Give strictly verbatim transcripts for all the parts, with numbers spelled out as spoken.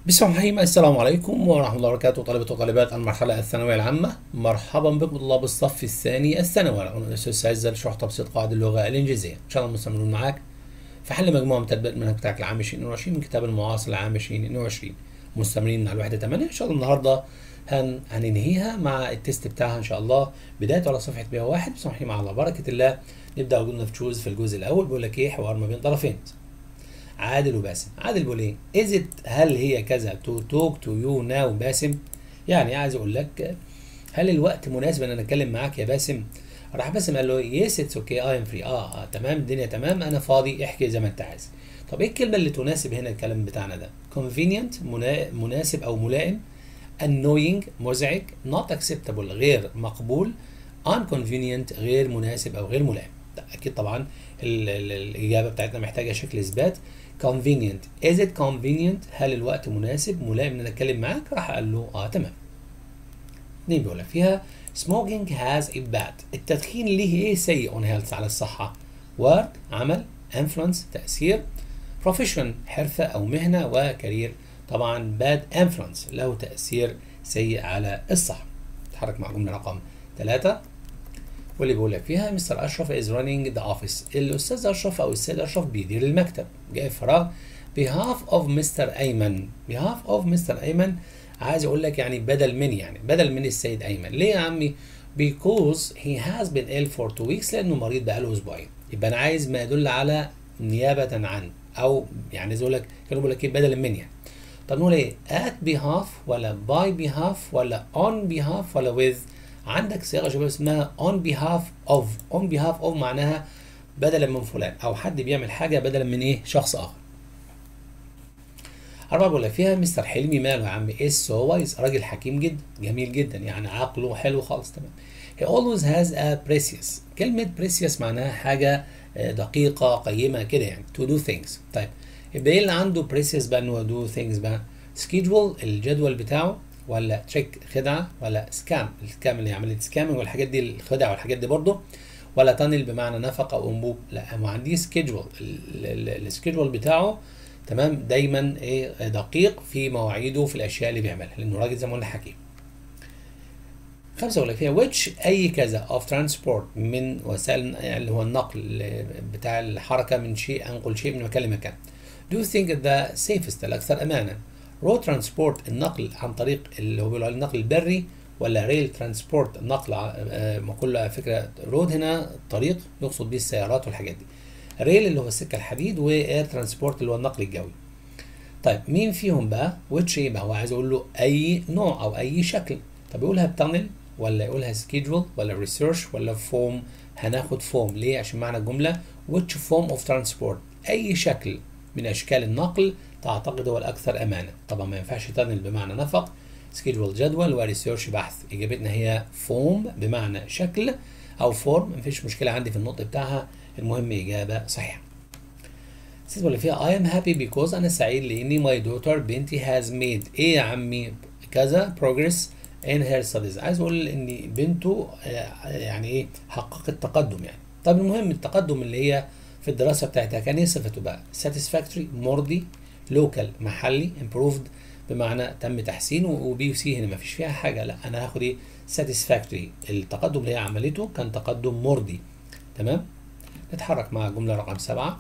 بسم الله الرحمن الرحيم. السلام عليكم ورحمة الله وبركاته. طلبة وطالبات المرحلة الثانوية العامة، مرحبا بكم طلاب الصف الثاني الثانوي. أنا الأستاذ سعيد شرح تبسيط قواعد اللغة الإنجليزية. إن شاء الله مستمرون معاك في حل مجموعة من تطبيقات المنهج بتاعك العام ألفين واثنين وعشرين من كتاب المعاصر العام ألفين واثنين وعشرين. مستمرين على الوحدة ثمانية. إن شاء الله النهاردة هن... هننهيها مع التست بتاعها إن شاء الله، بدايته على صفحة مئة وواحد. بسم الله على بركة الله. نبدأ وجودنا في تشوز في الجزء الأول. بيقول لك إيه؟ حوار ما بين طرفين. عادل وباسم. عادل بيقول ايه؟ is it هل هي كذا to talk to you now باسم؟ يعني عايز اقول لك هل الوقت مناسب ان انا اتكلم معاك يا باسم؟ راح باسم قال له yes it's okay I am free. اه, آه تمام الدنيا تمام انا فاضي احكي زي ما انت عايز. طب ايه الكلمه اللي تناسب هنا الكلام بتاعنا ده؟ convenient منا... مناسب او ملائم، annoying مزعج، not acceptable غير مقبول، unconvenient غير مناسب او غير ملائم. اكيد طبعا ال ال الاجابه بتاعتنا محتاجه شكل اثبات. convenient is it convenient هل الوقت مناسب ملائم ان انا اتكلم معاك؟ راح قال له اه تمام. اتنين بيقول لك فيها smoking has a bad التدخين ليه ايه سيء on health على الصحه. work عمل، influence تاثير، profession حرفه او مهنه، وكارير طبعا bad influence له تاثير سيء على الصحه. نتحرك مع جمله رقم ثلاثة واللي بيقول لك فيها مستر اشرف از رانينج ذا اوفيس. الاستاذ اشرف او السيد اشرف بيدير المكتب. جاي فراغ behalf of مستر ايمن. behalf of مستر ايمن عايز اقول لك يعني بدل من يعني بدل من السيد ايمن. ليه يا عمي؟ because he has been ill for two weeks لانه مريض بقاله اسبوعين. يبقى انا عايز ما يدل على نيابه عن، او يعني زي اقول لك كانوا بيقول لك ايه بدل من يعني. طب نقول ايه؟ at behalf ولا by behalf ولا on behalf ولا with؟ عندك صيغه شباب اسمها on behalf of. on behalf of معناها بدلا من فلان او حد بيعمل حاجه بدلا من ايه؟ شخص اخر. أربعة بقول لك فيها مستر حلمي ماله يا عم؟ is so wise راجل حكيم جدا جميل جدا يعني عقله حلو خالص تمام. he always has a precious. كلمه precious معناها حاجه دقيقه قيمه كده يعني to do things. طيب يبقى ايه اللي عنده precious بقى انه do things بقى؟ schedule الجدول بتاعه، ولا تريك خدعه، ولا سكام السكام اللي عمليه سكامنج والحاجات دي الخدع والحاجات دي برضه، ولا تانل بمعنى نفقه او انبوب. لا ما عندي سكيدجول. السكيدجول بتاعه تمام دايما ايه دقيق في مواعيده في الاشياء اللي بيعملها لانه راجل زي ما قلنا حكيم. خمسه اقول لك فيها which اي كذا of transport من وسائل اللي هو النقل بتاع الحركه من شيء انقل شيء من مكان لمكان. do you think the safest الاكثر امانا road transport النقل عن طريق اللي هو بيقولوا عليه النقل البري، ولا ريل ترانسبورت النقل ما كل فكره رود هنا طريق يقصد به السيارات والحاجات دي. ريل اللي هو السكه الحديد، واير ترانسبورت اللي هو النقل الجوي. طيب مين فيهم بقى؟ which ايه بقى؟ هو عايز اقول له اي نوع او اي شكل. طب يقولها بتانل ولا يقولها سكيدجول ولا ريسيرش ولا فوم؟ هناخد فوم. ليه؟ عشان معنى الجمله which form of transport اي شكل من اشكال النقل تعتقد هو الاكثر امانه. طبعا ما ينفعش تانل بمعنى نفق، سكيدجول جدول، وريسيرش بحث. اجابتنا هي فوم بمعنى شكل او فورم. مفيش مشكله عندي في النطق بتاعها، المهم اجابه صحيحه. الست اللي فيها I am happy because انا سعيد لاني my daughter بنتي has made ايه يا عمي كذا progress in her studies. عايز اقول ان بنته يعني ايه حققت تقدم يعني. طب المهم التقدم اللي هي في الدراسه بتاعتها كان ايه صفته بقى؟ satisfactory مرضي، local محلي، improved بمعنى تم تحسينه، وبي وسي هنا ما فيش فيها حاجه. لا انا هاخد ايه؟ satisfactory التقدم اللي هي عملته كان تقدم مرضي تمام. نتحرك مع جمله رقم سبعة.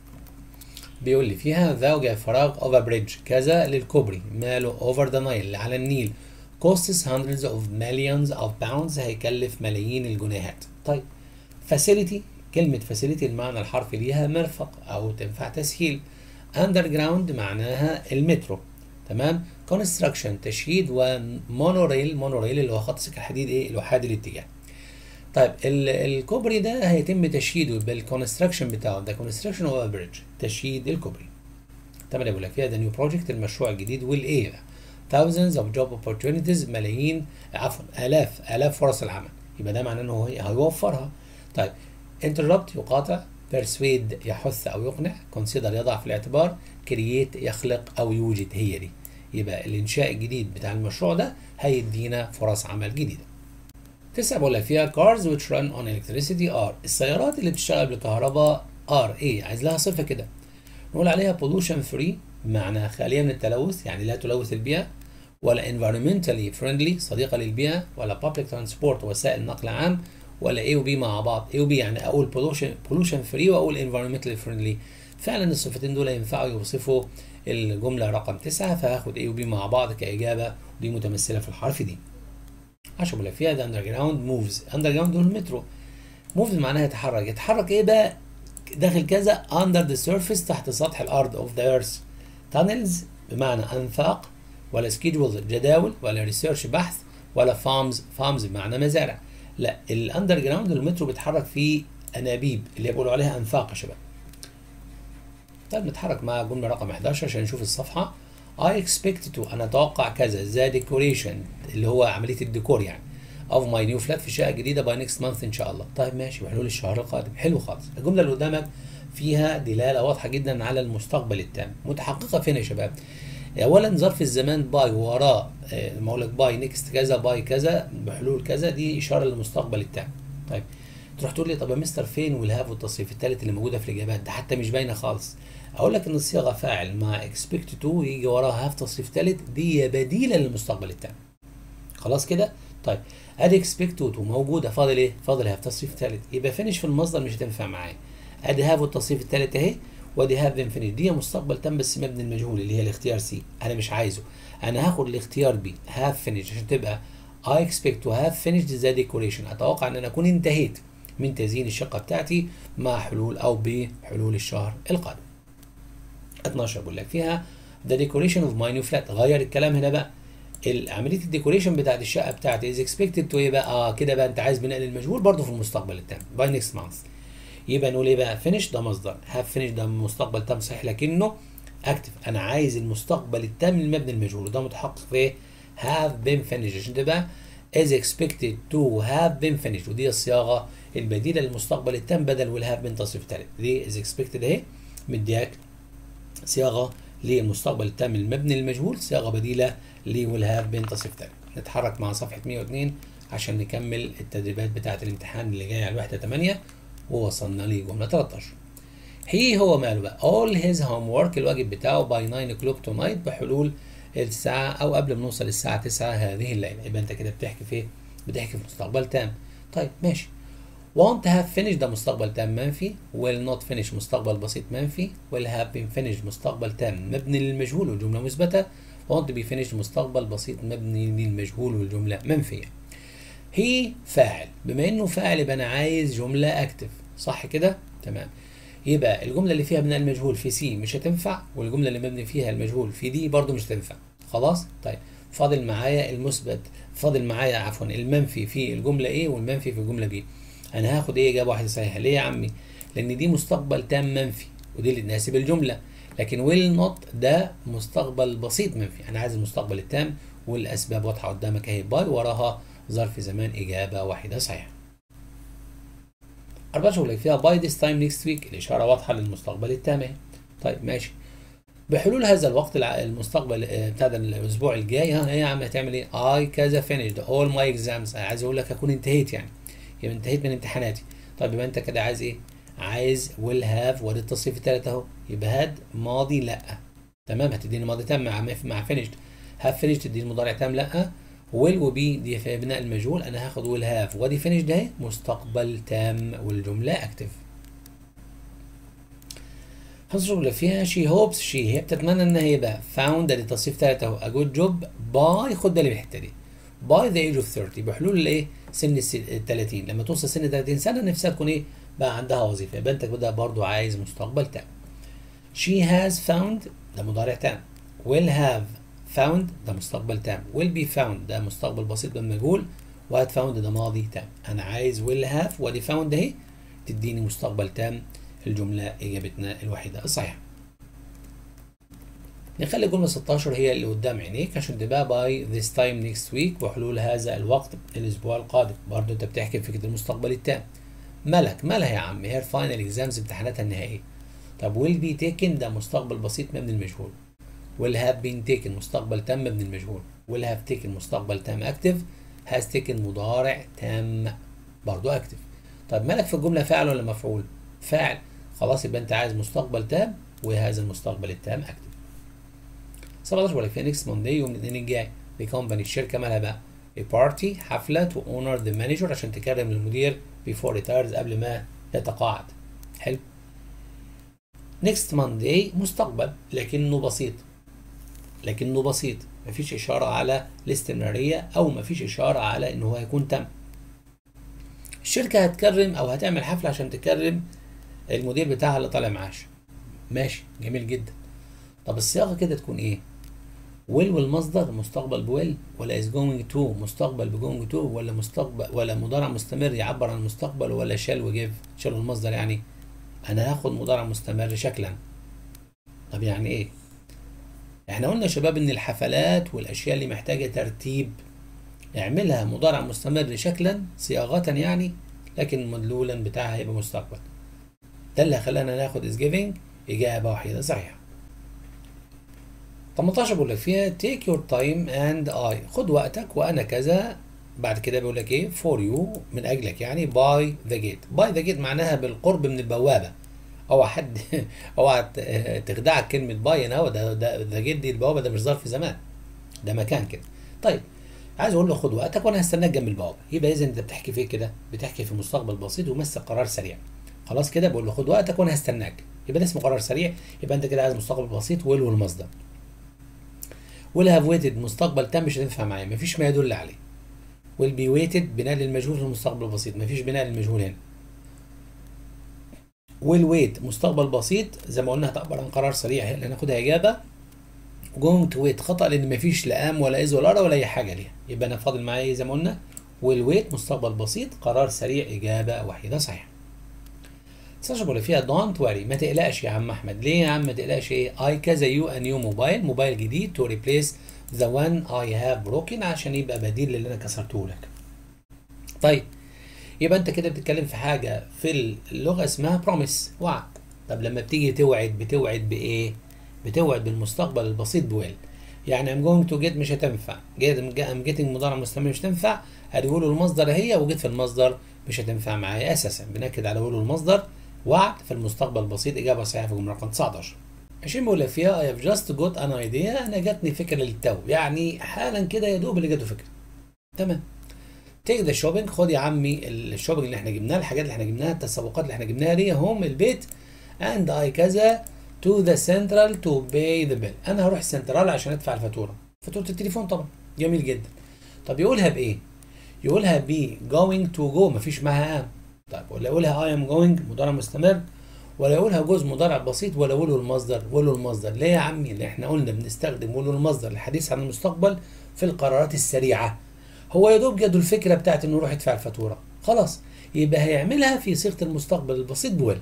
بيقول لي فيها زوجة فراغ over bridge كذا للكوبري ماله over the Nile على النيل costs hundreds of millions of pounds هيكلف ملايين الجنيهات. طيب facility كلمة facility المعنى الحرفي ليها مرفق أو تنفع تسهيل. underground معناها المترو تمام. construction تشييد، ومونوريل مونوريل اللي هو خط سكة الحديد ايه الوحيد الاتجاه. طيب الكوبري ده هيتم تشييده بالكونستراكشن بتاعه ده كونستراكشن اوف بريدج تشييد الكوبري. تمام بقول لك فيها ده نيو بروجكت المشروع الجديد والايه thousands of job opportunities ملايين عفوا الاف الاف فرص العمل. يبقى ده معناه انه هو هيوفرها. طيب interrupt يقاطع، persuade يحث او يقنع، consider يضع في الاعتبار، create يخلق او يوجد. هي دي يبقى الانشاء الجديد بتاع المشروع ده هيدينا فرص عمل جديده. تسعة بقول لك فيها cars which run on electricity are السيارات اللي بتشتغل بالكهرباء are ايه؟ عايز لها صفة كده. نقول عليها pollution free بمعنى خالية من التلوث يعني لا تلوث البيئة، ولا environmentally friendly صديقة للبيئة، ولا public transport وسائل نقل عام، ولا A و B مع بعض. A و B يعني أقول pollution pollution free وأقول environmentally friendly. فعلا الصفتين دول ينفعوا يوصفوا الجملة رقم تسعة، فهاخد A و B مع بعض كإجابة، ودي متمثلة في الحرف دي. عشان بقول لك فيها ده underground moves. underground دول المترو. moves معناها يتحرك. يتحرك إيه بقى؟ داخل كذا under the surface تحت سطح الأرض of the earth. tunnels بمعنى أنفاق، ولا schedule جداول، ولا research بحث، ولا farms farms بمعنى مزارع. لا، الاندر جراوند المترو بيتحرك في انابيب اللي بيقولوا عليها انفاق يا شباب. طيب نتحرك مع جمله رقم احداشر عشان نشوف الصفحه. I expect to انا اتوقع كذا the decoration اللي هو عمليه الديكور يعني of my new flat في شقه جديده by next month ان شاء الله. طيب ماشي، بحلول الشهر القادم. حلو خالص. الجمله اللي قدامك فيها دلاله واضحه جدا على المستقبل التام، متحققه فين يا شباب؟ اولا ظرف الزمان باي وراه ما اقول لك باي نيكست كذا باي كذا بحلول كذا، دي اشاره للمستقبل التام. طيب تروح تقول لي طب يا مستر فين والهاف والتصريف الثالث اللي موجوده في الاجابات؟ ده حتى مش باينه خالص. اقول لك ان الصيغه فاعل مع اكسبكت تو يجي وراها هاف تصريف ثالث، دي بديله للمستقبل التام. خلاص كده؟ طيب ادي اكسبكت تو موجوده، فاضل ايه؟ فاضل هاف تصريف ثالث، يبقى فينش في المصدر مش هتنفع معايا. ادي هاف والتصريف الثالث اهي، وادي هاف بين فينيش، دي مستقبل تام بس مبني المجهول اللي هي الاختيار سي، انا مش عايزه، انا هاخد الاختيار بي هاف فينيش عشان تبقى I expect to have finished the decoration. اتوقع ان انا اكون انتهيت من تزيين الشقه بتاعتي مع حلول او بحلول الشهر القادم. اتناشر بقول لك فيها the decoration of my new flat. غير الكلام هنا بقى، عمليه الديكوريشن بتاعت الشقه بتاعتي is expected to ايه بقى؟ اه كده بقى انت عايز بناء للمجهول برضه في المستقبل التام by next month. يبقى نقول ايه بقى؟ فينش ده مصدر، هاف فينش ده مستقبل تام صحيح لكنه اكتف، انا عايز المستقبل التام للمبني المجهول وده متحقق في هاف بين فينش عشان تبقى is expected to have been finished، ودي الصياغه البديله للمستقبل التام بدل والهاف بين تصريف ثالث. دي is expected اهي مدياك صياغه للمستقبل التام المبني المجهول، صياغه بديله لوالهاف بين تصريف ثالث. نتحرك مع صفحه مية واتنين عشان نكمل التدريبات بتاعه الامتحان اللي جايه على الوحده تمانية، ووصلنا لجمله تلتاشر. هي هو ماله بقى all his homework الواجب بتاعه by nine o'clock tonight بحلول الساعة أو قبل ما نوصل الساعة تسعة هذه الليلة. يبقى أنت كده بتحكي في بتحكي في مستقبل تام. طيب ماشي. won't have finished ده مستقبل تام منفي، will not finish مستقبل بسيط منفي، will have been finished مستقبل تام مبني للمجهول والجملة مثبتة، won't be finished مستقبل بسيط مبني للمجهول والجملة منفية. هي فاعل، بما إنه فاعل يبقى أنا عايز جملة أكتف، صح كده؟ تمام. يبقى الجملة اللي فيها بناء المجهول في سي مش هتنفع، والجملة اللي مبني فيها المجهول في دي برضو مش هتنفع. خلاص؟ طيب فاضل معايا المثبت، فاضل معايا عفوا المنفي في الجملة A والمنفي في الجملة B. أنا هاخد إيه إجابة واحدة صحيحة، ليه يا عمي؟ لأن دي مستقبل تام منفي ودي اللي تناسب الجملة، لكن will not ده مستقبل بسيط منفي، أنا عايز المستقبل التام والأسباب واضحة قدامك أهي، باي وراها ظرف زمان إجابة واحدة صحيحة. أربعة بقول لك فيها by this time next week الإشارة واضحة للمستقبل التام اهي. طيب ماشي. بحلول هذا الوقت المستقبل بتاع الأسبوع الجاي، ها يا عم هتعمل إيه؟ I كذا finished all my exams، أنا عايز أقول لك هكون انتهيت يعني، يبقى انتهيت من امتحاناتي. طيب يبقى أنت كده عايز إيه؟ عايز will have وادي التصريف الثالث أهو، يبقى هاد ماضي لأ. تمام، هتديني ماضي تام مع مع finished. have finished تديني مضارع تام لأ. will وبي دي في بناء المجهول، انا هاخد will have وادي finish ده مستقبل تام والجمله اكتف. هنشوف اللي فيها she hopes she هي بتتمنى ان هي يبقى found ادي تصريف ثالث اهو a good job by خد بالي من الحته دي by the age of thirty بحلول الايه؟ سن ال تلاتين، لما توصل سن تلاتين سنه نفسها تكون ايه؟ بقى عندها وظيفه، يبقى انت كده برضو عايز مستقبل تام. she has found ده مضارع تام، will have found ده مستقبل تام، will be found ده مستقبل بسيط بالمجهول، وهاد found ده ماضي تام. انا عايز will have وادي found اهي تديني مستقبل تام، الجمله اجابتنا الوحيده الصحيحه. نخلي الجمله ستاشر هي اللي قدام عينيك عشان تبقى by this time next week وحلول هذا الوقت الاسبوع القادم. برضه انت بتحكي في فكره المستقبل التام. ملك مالها يا عم؟ هي فاينل اكزامز امتحاناتها النهائيه. طب will be taken ده مستقبل بسيط مبني المجهول، will have been taken مستقبل تام مبني المجهول، will have taken مستقبل تام اكتف، has taken مضارع تام برضو اكتف. طب مالك في الجمله فاعل ولا مفعول؟ فاعل. خلاص يبقى انت عايز مستقبل تام وهذا المستقبل التام اكتف. سبعتاشر بقول لك فيها next Monday يوم الاثنين الجاي the company الشركه مالها بقى a party حفله to honor the manager عشان تكرم المدير before retires قبل ما يتقاعد. حلو. next Monday مستقبل لكنه بسيط لكنه بسيط مفيش اشاره على الاستمراريه او مفيش اشاره على ان هو هيكون تم. الشركه هتكرم او هتعمل حفله عشان تكرم المدير بتاعها اللي طالع معاش. ماشي جميل جدا. طب الصياغه كده تكون ايه؟ will والمصدر مستقبل بويل ولا is going to مستقبل ب going to ولا مستقبل ولا مضارع مستمر يعبر عن المستقبل ولا shall وجيف shall والمصدر يعني انا هاخد مضارع مستمر شكلا. طب يعني ايه؟ احنا قلنا يا شباب ان الحفلات والاشياء اللي محتاجه ترتيب اعملها مضارع مستمر شكلا صياغه يعني لكن مدلولا بتاعها هيبقى مستقبل. ده اللي خلانا ناخد is giving اجابه وحيده صحيحه. تمنتاشر بيقول لك فيها take your time and I خد وقتك وانا كذا. بعد كده بيقول لك ايه for you من اجلك يعني by the gate. by the gate معناها بالقرب من البوابه. اوعى حد اوعى تخدعك كلمه باي هنا. هو ده ده ذا جيت دي البوابه، ده مش ظرف زمان، ده مكان كده. طيب عايز اقول له خد وقتك وانا هستناك جنب البوابه. يبقى اذا انت بتحكي في كده بتحكي في مستقبل بسيط ومثل قرار سريع. خلاص كده بقول له خد وقتك وانا هستناك، يبقى ده اسمه قرار سريع. يبقى انت كده عايز مستقبل بسيط ويل والمصدر. ويل هاف ويتد مستقبل تام مش هتنفع معايا، مفيش ما يدل عليه. ويل بي ويتد بناء للمجهول في المستقبل البسيط، مفيش بناء للمجهول هنا. ويل ويت مستقبل بسيط زي ما قلنا هتعبر عن قرار سريع اللي هناخدها اجابه. جوينج تو ويت خطا لان مفيش لا ام ولا از ولا ار ولا اي حاجه ليها. يبقى انا فاضل معايا زي ما قلنا ويل ويت مستقبل بسيط قرار سريع اجابه وحيده صحيحه. تسعتاشر بقول فيها دونت وري ما تقلقش يا عم احمد. ليه يا عم ما تقلقش؟ ايه اي كذا يو ا نيو موبايل موبايل جديد تو ريبليس ذا وان اي هاف بروكن عشان يبقى بديل للي انا كسرته لك. طيب يبقى انت كده بتتكلم في حاجه في اللغه اسمها بروميس وعد. طب لما بتيجي توعد بتوعد بايه؟ بتوعد بالمستقبل البسيط بويل. يعني I'm going to get مش هتنفع، I'm getting مضارع مستمر مش هتنفع، هتقولوا المصدر هي وجيت في المصدر مش هتنفع معايا اساسا. بنأكد على قولوا المصدر وعد في المستقبل البسيط اجابه صحيحه في الجمله رقم تسعتاشر. عشرين بيقول فيها I have just got an idea انا جاتني فكره للتو، يعني حالا كده يا دوب اللي جاته فكره. تمام. تيك ذا شوبينج خد يا عمي الشوبينج اللي احنا جبناها، الحاجات اللي احنا جبناها، التسوقات اللي احنا جبناها دي هم البيت اند اي كذا تو ذا سنترال تو باي ذا بيل. انا هروح السنترال عشان ادفع الفاتوره، فاتوره التليفون طبعا. جميل جدا. طب يقولها بايه؟ يقولها بي جوينج تو جو مفيش معاها ام. طيب ولا يقولها اي ام جوينج مضارع مستمر ولا يقولها جزء مضارع بسيط ولا يقولوا المصدر؟ يقولوا المصدر. ليه يا عمي؟ اللي احنا قلنا بنستخدم يقولوا المصدر للحديث عن المستقبل في القرارات السريعه. هو يا دوب جاله الفكره بتاعت انه يروح يدفع الفاتوره، خلاص يبقى هيعملها في صيغه المستقبل البسيط بويل.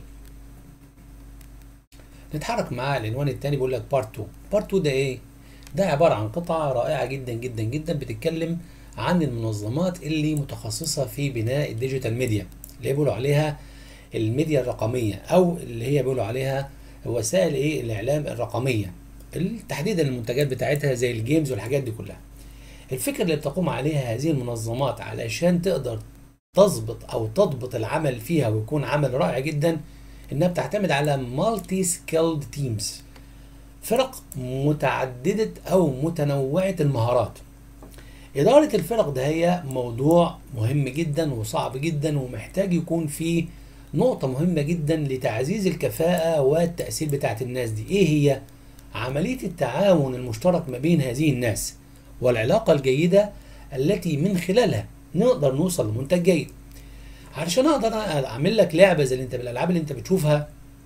نتحرك معاه العنوان الثاني بيقول لك بارت اتنين. بارت اتنين ده ايه؟ ده عباره عن قطعه رائعه جدا جدا جدا بتتكلم عن المنظمات اللي متخصصه في بناء الديجيتال ميديا اللي بيقولوا عليها الميديا الرقميه او اللي هي بيقولوا عليها وسائل ايه الاعلام الرقميه، تحديدا المنتجات بتاعتها زي الجيمز والحاجات دي كلها. الفكرة اللي بتقوم عليها هذه المنظمات علشان تقدر تضبط او تضبط العمل فيها ويكون عمل رائع جدا انها بتعتمد على مالتي سكيلد تيمز، فرق متعددة او متنوعة المهارات. ادارة الفرق ده هي موضوع مهم جدا وصعب جدا ومحتاج يكون فيه نقطة مهمة جدا لتعزيز الكفاءة والتأثير بتاعت الناس دي. ايه هي؟ عملية التعاون المشترك ما بين هذه الناس والعلاقة الجيدة التي من خلالها نقدر نوصل لمنتج جيد. علشان اقدر اعمل لك لعبة زي اللي انت بالالعاب اللي انت بتشوفها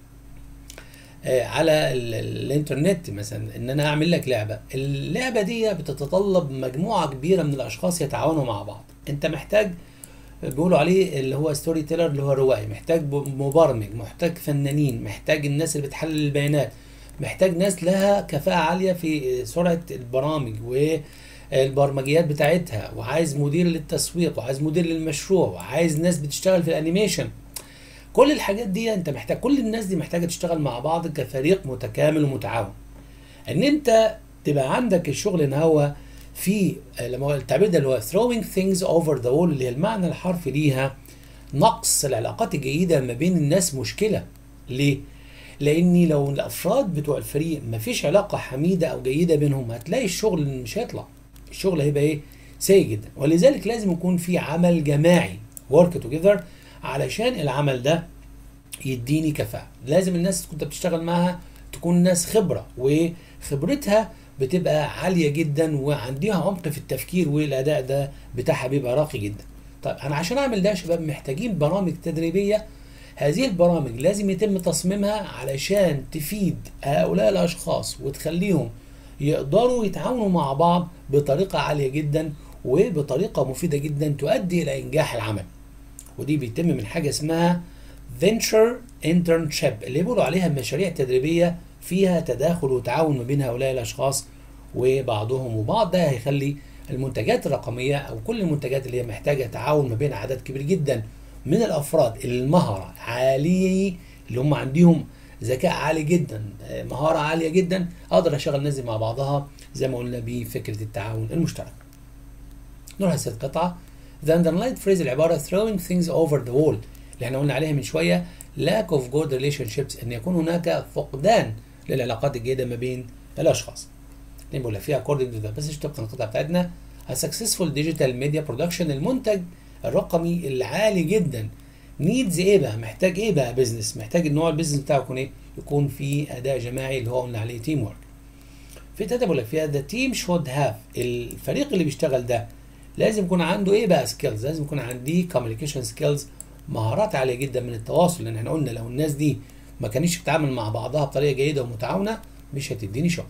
على الانترنت مثلا، ان انا اعمل لك لعبة، اللعبة دي بتتطلب مجموعة كبيرة من الاشخاص يتعاونوا مع بعض. انت محتاج بيقولوا عليه اللي هو ستوري تيلر اللي هو روائي، محتاج مبرمج، محتاج فنانين، محتاج الناس اللي بتحلل البيانات، محتاج ناس لها كفاءة عالية في سرعة البرامج والبرمجيات بتاعتها، وعايز مدير للتسويق وعايز مدير للمشروع وعايز ناس بتشتغل في الانيميشن. كل الحاجات دي انت محتاج، كل الناس دي محتاجة تشتغل مع بعض كفريق متكامل ومتعاون. ان انت تبقى عندك الشغل ان هو في لما التعبير ده اللي هو throwing things over the wall اللي هي المعنى الحرفي ليها نقص العلاقات الجيدة ما بين الناس مشكلة. ليه؟ لاني لو الافراد بتوع الفريق ما فيش علاقه حميده او جيده بينهم هتلاقي الشغل مش هيطلع، الشغل هيبقى ايه؟ سيء جدا. ولذلك لازم يكون في عمل جماعي work together علشان العمل ده يديني كفاءه. لازم الناس كنت بتشتغل معاها تكون ناس خبره وخبرتها بتبقى عاليه جدا وعندها عمق في التفكير والاداء ده بتاعها بيبقى راقي جدا. طيب انا عشان اعمل ده يا شباب محتاجين برامج تدريبيه. هذه البرامج لازم يتم تصميمها علشان تفيد هؤلاء الاشخاص وتخليهم يقدروا يتعاونوا مع بعض بطريقه عاليه جدا وبطريقه مفيده جدا تؤدي الى انجاح العمل. ودي بيتم من حاجه اسمها فينتشر انترنشيب اللي بيقولوا عليها مشاريع تدريبيه فيها تداخل وتعاون ما بين هؤلاء الاشخاص وبعضهم وبعض. ده هيخلي المنتجات الرقميه او كل المنتجات اللي هي محتاجه تعاون ما بين عدد كبير جدا من الافراد المهره عاليه اللي هم عندهم ذكاء عالي جدا، مهاره عاليه جدا، اقدر اشغل الناس مع بعضها زي ما قلنا بفكره التعاون المشترك. نروح لسه القطعه. The underlined phrase العباره throwing things over the wall اللي احنا قلنا عليها من شويه lack of good relationships، ان يكون هناك فقدان للعلاقات الجيده ما بين الاشخاص. اللي بقول فيها according to the passage طبقا القطعه بتاعتنا a successful digital media production المنتج الرقمي العالي جدا needs ايه بقى؟ محتاج ايه بقى؟ بزنس، محتاج النوع البيزنس بتاعه يكون ايه؟ يكون في اداء جماعي اللي هو قلنا عليه تيم ورك. في تلاته بقول لك فيها the team should have الفريق اللي بيشتغل ده لازم يكون عنده ايه بقى؟ سكيلز، لازم يكون عندي communication سكيلز، مهارات عاليه جدا من التواصل، لان احنا قلنا لو الناس دي ما كانتش بتتعامل مع بعضها بطريقه جيده ومتعاونه مش هتديني شغل.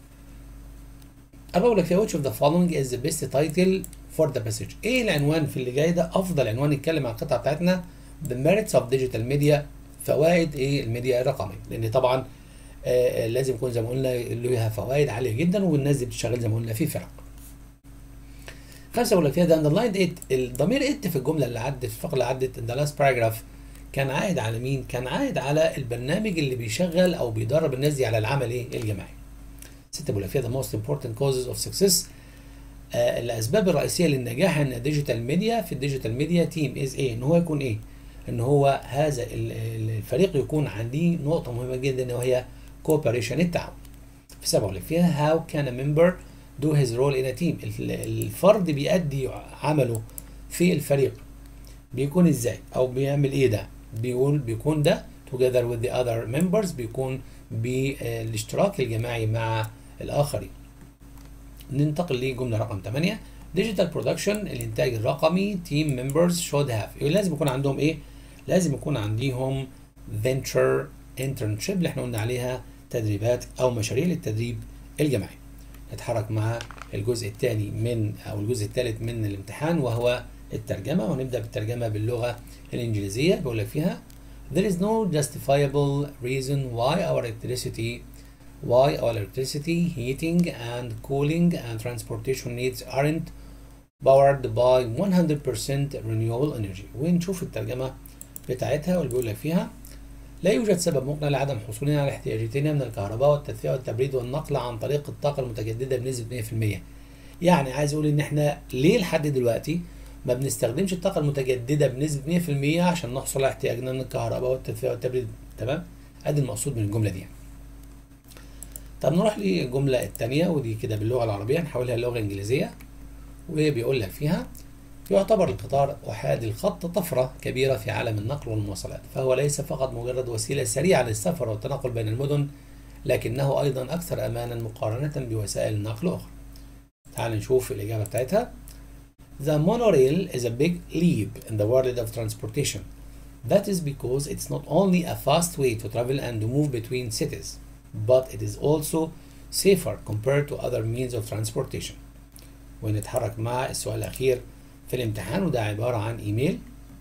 أنا بقول لك فيها which of the following is the best title for the passage؟ ايه العنوان في اللي جاي ده افضل عنوان يتكلم عن القطعه بتاعتنا؟ the merits of digital media، فوائد ايه الميديا الرقميه، لان طبعا آه لازم يكون زي ما قلنا لها فوائد عاليه جدا والناس دي بتشتغل زي ما قلنا في فرق. خمسه اقول لك فيها ده underlined it، الضمير it في الجمله اللي عدت في الفقره اللي عدت in the last paragraph كان عائد على مين؟ كان عائد على البرنامج اللي بيشغل او بيدرب الناس دي على العمل ايه؟ الجماعي. سته بقول لك فيها the most important causes of success، آه الاسباب الرئيسيه للنجاح ان الديجيتال ميديا في الديجيتال ميديا تيم از ايه؟ ان هو يكون ايه؟ ان هو هذا الفريق يكون عندي نقطه مهمه جدا وهي كوبريشن، التعاون. في سبعه بقول لك فيها how can a member do his role in a team، الفرد بيأدي عمله في الفريق بيكون ازاي او بيعمل ايه؟ ده بيقول بيكون ده together with the other members، بيكون بالاشتراك الجماعي مع الاخرين. ننتقل لجمله رقم ثمانيه digital production الانتاج الرقمي team members should have، لازم يكون عندهم ايه؟ لازم يكون عندهم venture internship اللي احنا قلنا عليها تدريبات او مشاريع للتدريب الجماعي. نتحرك مع الجزء الثاني من او الجزء الثالث من الامتحان وهو الترجمه، ونبدا بالترجمه باللغه الانجليزيه. بقول لك فيها there is no justifiable reason why our electricity why our electricity heating and cooling and transportation needs aren't powered by one hundred percent renewable energy. ونشوف الترجمه بتاعتها واللي بيقول لك فيها لا يوجد سبب مقنع لعدم حصولنا على احتياجاتنا من الكهرباء والتدفئه والتبريد والنقل عن طريق الطاقه المتجدده بنسبه مية في المية. يعني عايز اقول ان احنا ليه لحد دلوقتي ما بنستخدمش الطاقه المتجدده بنسبه مية في المية عشان نحصل على احتياجنا من الكهرباء والتدفئه والتبريد؟ تمام؟ ادي المقصود من الجمله دي. طب نروح للجمله الثانيه ودي كده باللغه العربيه نحولها للغه الانجليزيه، وبيقول لك فيها يعتبر القطار أحادي الخط طفرة كبيرة في عالم النقل والمواصلات، فهو ليس فقط مجرد وسيلة سريعة للسفر والتنقل بين المدن، لكنه أيضا أكثر أمانا مقارنة بوسائل النقل الأخرى. تعال نشوف الإجابة بتاعتها. The monorail is a big leap in the world of transportation. That is because it's not only a fast way to travel and move between cities, but it is also safer compared to other means of transportation. ونتحرك مع السؤال الأخير في الامتحان وده عبارة عن ايميل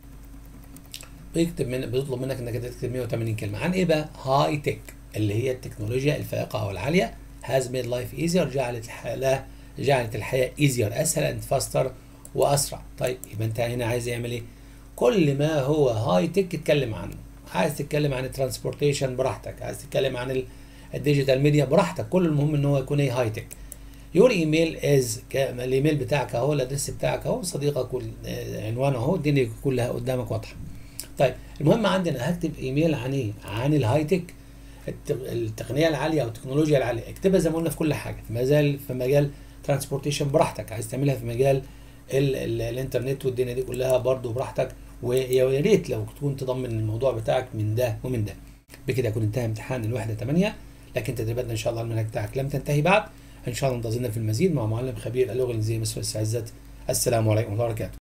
بيكتب من بيطلب منك انك تكتب مية وتمانين كلمة عن ايه بقى؟ هاي تك اللي هي التكنولوجيا الفائقة او العالية. has made life easier جعلت الحياة جعلت الحياة easier اسهل and faster واسرع. طيب يبقى انت هنا عايز يعمل ايه؟ كل ما هو هاي تك اتكلم عنه. عايز تتكلم عن الترانسبورتيشن براحتك، عايز تتكلم عن الديجيتال ميديا براحتك، كل المهم ان هو يكون ايه؟ هاي تك. يور ايميل از الايميل بتاعك اهو، الادرس بتاعك اهو، صديقك عنوانه اهو، الدنيا كلها قدامك واضحه. طيب المهم عندنا هكتب ايميل عن ايه؟ عن الهاي تك الت- التقنيه العاليه او التكنولوجيا العاليه، اكتبها زي ما قلنا في كل حاجه، في مجال في مجال ترانسبورتيشن براحتك، عايز تعملها في مجال ال ال الانترنت والدنيا دي كلها برضو براحتك. ويا ريت لو تكون تضمن الموضوع بتاعك من ده ومن ده. بكده يكون انتهى امتحان الوحده ثمانية، لكن تدريباتنا ان شاء الله المنهج بتاعك لم تنتهي بعد. ان شاء الله انتظرنا في المزيد مع معلم خبير اللغه الانجليزيه مستر السعزت. السلام عليكم ورحمه الله وبركاته.